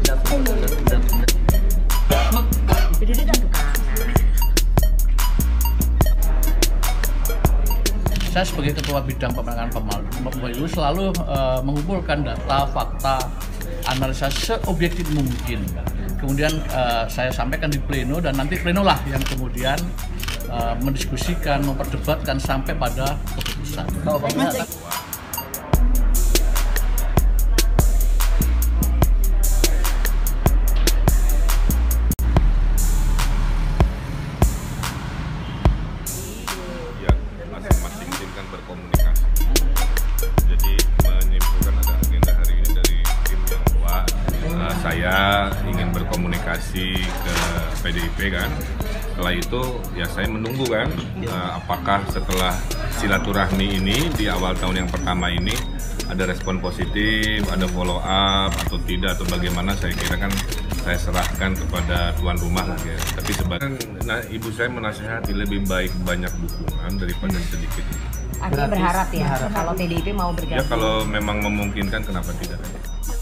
Saya sebagai Ketua Bidang Pemenangan Pemilu selalu mengumpulkan data, fakta, analisa seobjektif mungkin. Kemudian saya sampaikan di pleno dan nanti pleno lah yang kemudian mendiskusikan, memperdebatkan sampai pada keputusan. Masing-masing tim kan berkomunikasi. Jadi menyimpulkan ada agenda hari ini dari tim yang dua. Saya ingin berkomunikasi ke PDIP kan. Setelah itu ya saya menunggu kan apakah setelah silaturahmi ini di awal tahun yang pertama ini ada respon positif, ada follow up atau tidak atau bagaimana, saya kira kan saya serahkan kepada tuan rumah lah ya. Tapi sebenarnya ibu saya menasihati lebih baik banyak dukungan daripada sedikit. Artinya berharap ya kalau PDIP mau bergabung. Ya kalau memang memungkinkan kenapa tidak.